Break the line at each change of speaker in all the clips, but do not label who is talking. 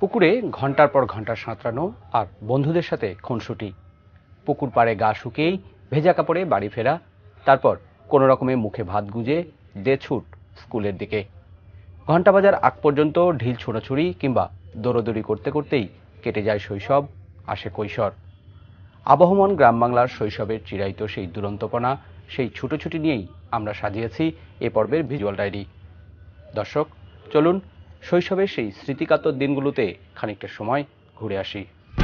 পুকুরে ঘন্টার পর ঘন্টা সাঁতরানো আর বন্ধুদের সাথে খুনসুটি। পুকুর পাড়ে গা শুকিয়েই ভেজা কাপড়ে বাড়ি ফেরা, তারপর কোনো রকমে মুখে ভাত গুঁজে দে ছুট স্কুলের দিকে। ঘন্টা বাজার আগ পর্যন্ত ঢিল ছোড়াছুড়ি কিংবা দৌড়দৌড়ি করতে করতেই কেটে যায় শৈশব, আসে কৈশোর। আবহমান গ্রাম বাংলার শৈশবের চিরায়ত সেই দুরন্তপনা, সেই ছুটোছুটি নিয়েই আমরা সাজিয়েছি এ পর্বের ভিজুয়াল ডায়েরি। দর্শক, চলুন শৈশবের সেই স্মৃতিকাতর দিনগুলোতে খানিকটা সময় ঘুরে আসি।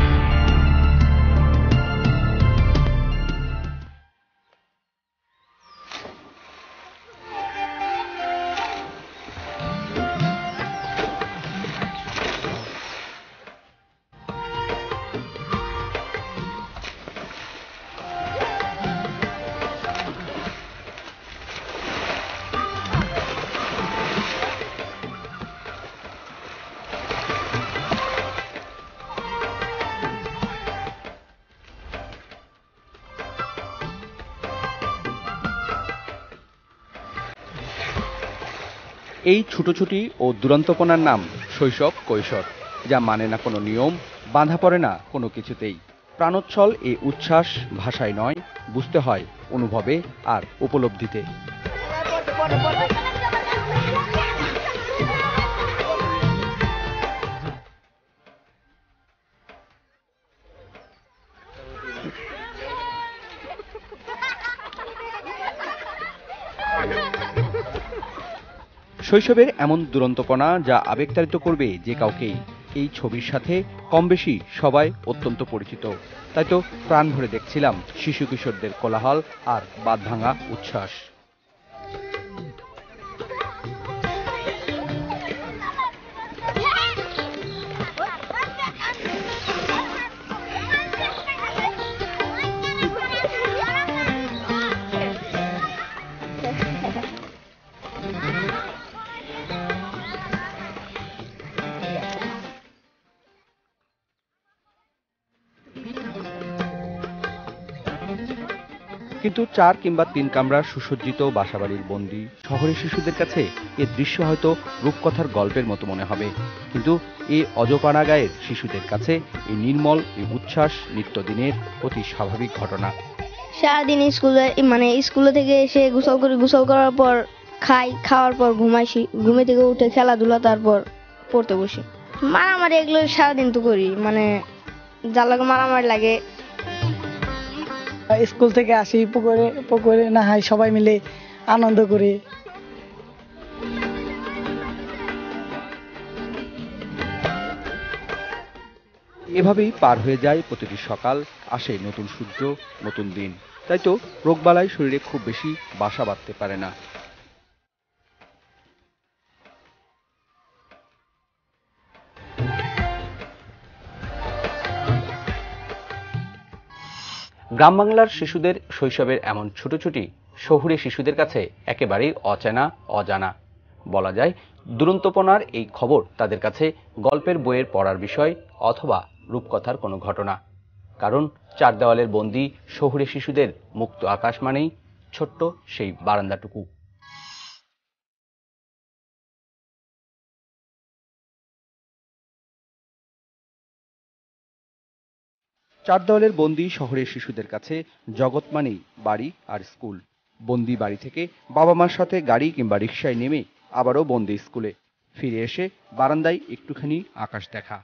এই ছুটোছুটি ও দুরন্তপনার নাম শৈশব কৈশোর, যা মানে না কোনো নিয়ম, বাঁধা পড়ে না কোনো কিছুতেই। প্রাণোচ্ছল এই উচ্ছ্বাস ভাষায় নয়, বুঝতে হয় অনুভবে আর উপলব্ধিতে। শৈশবের এমন দুরন্তপনা যা আবেগতাড়িত করবে যে কাউকেই। এই ছবির সাথে কম বেশি সবাই অত্যন্ত পরিচিত, তাই তো প্রাণ ভরে দেখছিলাম শিশু কিশোরদের কোলাহল আর বাঁধভাঙা উচ্ছ্বাস। কিন্তু 4 কিংবা 3 কামরার সুসজ্জিত বাসাবাড়ির বন্দী শহরের শিশুদের কাছে এ দৃশ্য হয়তো রূপকথার গল্পের মতো মনে হবে, কিন্তু এই অজপাড়া গায়ের শিশুদের কাছে এই নির্মল এই উচ্ছ্বাস নিত্যদিনের অতি স্বাভাবিক ঘটনা।
সারাদিন স্কুলে থেকে এসে গোসল করার পর খাওয়ার পর ঘুমাইছি, ঘুমে থেকে উঠে খেলাধুলা, তারপর পড়তে বসি। মারামারি এগুলো সারাদিন তো করি, যার লাগে মারামারি লাগে।
স্কুল থেকে আসি, পুকুরে নাহাই, সবাই মিলে আনন্দ করি।
এভাবেই পার হয়ে যায় প্রতিটি সকাল, আসে নতুন সূর্য, নতুন দিন। তাই তো রোগবালাই শরীরে খুব বেশি বাসা বাঁধতে পারে না। গ্রাম বাংলার শিশুদের শৈশবের এমন ছুটোছুটি শহুরে শিশুদের কাছে একেবারেই অচেনা, অজানা। বলা যায় দুরন্তপনার এই খবর তাদের কাছে গল্পের বইয়ের পড়ার বিষয় অথবা রূপকথার কোনো ঘটনা। কারণ 4 দেওয়ালের বন্দি শহুরে শিশুদের মুক্ত আকাশ মানেই ছোট্ট সেই বারান্দাটুকু। চার দেওয়ালের বন্দি শহরের শিশুদের কাছে জগৎ মানেই বাড়ি আর স্কুল। বন্দি বাড়ি থেকে বাবা মার সাথে গাড়ি কিংবা রিকশায় নেমে আবারও বন্দি স্কুলে ফিরে এসে বারান্দায় একটুখানি আকাশ দেখা।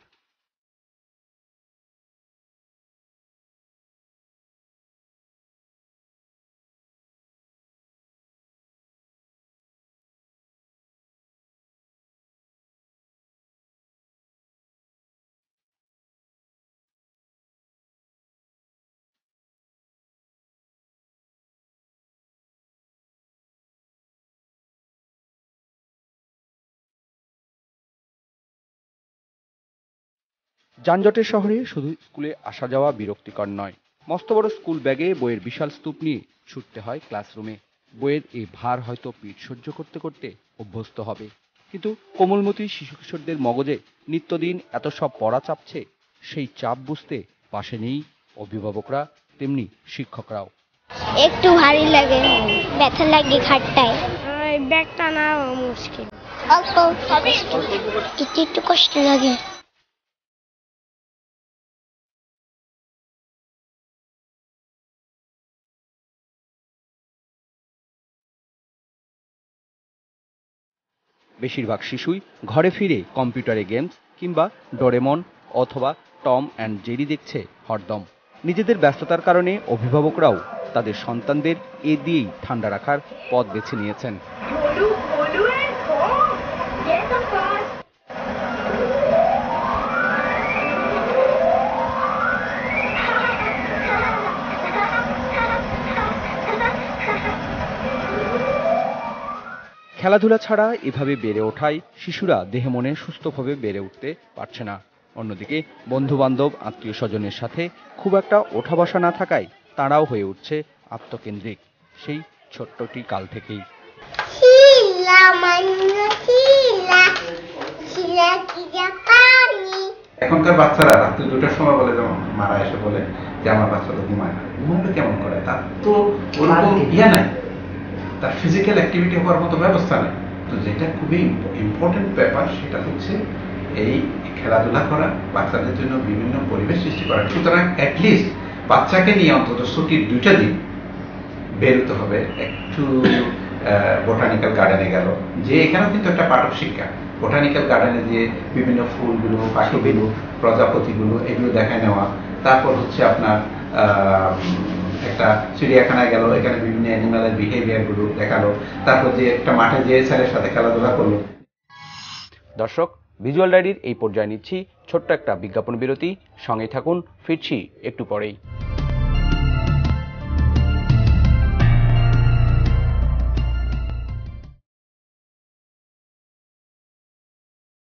যানজটের শহরে শুধু স্কুলে আসা যাওয়া বিরক্তিকর নয়, মস্ত বড় স্কুল ব্যাগে বইয়ের বিশাল স্তূপ নিয়ে ছুটতে হয় ক্লাসরুমে। বইয়ের এই ভার হয়তো পিঠ সহ্য করতে করতে অভ্যস্ত হবে, কিন্তু কোমলমতি শিশু কিশোরদের মগজে নিত্যদিন এত সব পড়া চাপছে, সেই চাপ বুঝতে পাশে নেই অভিভাবকরা, তেমনি শিক্ষকরাও।
একটু ভারী লাগে, ব্যথা লাগে খাটটায়, ব্যাগটা না মুশকিল, অল্প একটু কষ্ট লাগে।
বেশিরভাগ শিশুই ঘরে ফিরে কম্পিউটারে গেমস কিংবা ডোরেমন অথবা টম অ্যান্ড জেরি দেখছে হরদম। নিজেদের ব্যস্ততার কারণে অভিভাবকরাও তাদের সন্তানদের এ দিয়েই ঠান্ডা রাখার পথ বেছে নিয়েছেন। খেলাধুলা ছাড়া এভাবে বেড়ে ওঠায় শিশুরা দেহে মনে সুস্থভাবে বেড়ে উঠতে পারছে না। অন্যদিকে বন্ধু বান্ধব আত্মীয় স্বজনের সাথে খুব একটা ওঠা বসা না থাকায় তারাও হয়ে উঠছে আত্মকেন্দ্রিক সেই ছোট্টটি কাল থেকেই।
এখনকার বাচ্চারা রাত্রি 2টার সময় বলে, যেমন মারা এসে বলে যে আমার বাচ্চাটা ঘুমায় না। ঘুমাবে কেমন করে? তার তো ওরকম নাই, তার ফিজিক্যাল অ্যাক্টিভিটি হওয়ার মতো ব্যবস্থা নেই। তো যেটা খুবই ইম্পর্টেন্ট ব্যাপার সেটা হচ্ছে এই খেলাধুলা করা, বাচ্চাদের জন্য বিভিন্ন পরিবেশ সৃষ্টি করা। সুতরাং অ্যাটলিস্ট বাচ্চাকে নিয়ে অন্তত ছুটির 2টা দিন বেরোতে হবে, একটু বোটানিক্যাল গার্ডেনে গেল, যে এখানেও কিন্তু একটা পাঠ শিক্ষা। বোটানিক্যাল গার্ডেনে যে বিভিন্ন ফুলগুলো, পাখিগুলো, প্রজাপতিগুলো এগুলো দেখায় নেওয়া, তারপর হচ্ছে আপনার একটা চিড়িয়াখানায় গেল, এখানে বিভিন্ন অ্যানিমালের বিহেভিয়ার গুলো দেখালো, তারপর যে একটা মাঠে যে ছেলের সাথে খেলাধুলা করলো।
দর্শক, ভিজুয়াল ডায়েরির এই পর্যায়ে নিচ্ছি ছোট্ট একটা বিজ্ঞাপন বিরতি। সঙ্গে থাকুন, ফিরছি একটু পরেই।